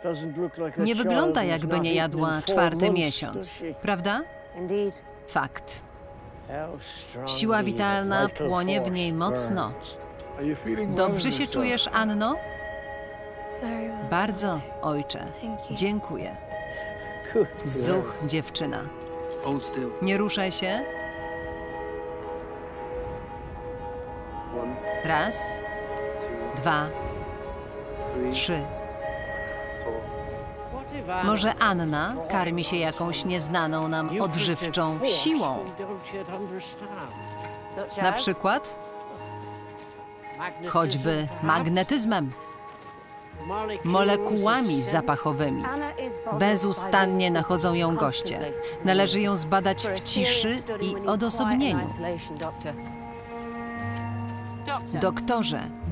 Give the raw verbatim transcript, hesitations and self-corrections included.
Nie wygląda, jakby nie jadła czwarty miesiąc, prawda? Fakt. Siła witalna płonie w niej mocno. Dobrze się czujesz, Anno? Bardzo, ojcze. Dziękuję. Zuch, dziewczyna. Nie ruszaj się. Raz, dwa, trzy. Może Anna karmi się jakąś nieznaną nam odżywczą siłą. Na przykład choćby magnetyzmem, molekułami zapachowymi. Bezustannie nachodzą ją goście. Należy ją zbadać w ciszy i odosobnieniu. Doktorze,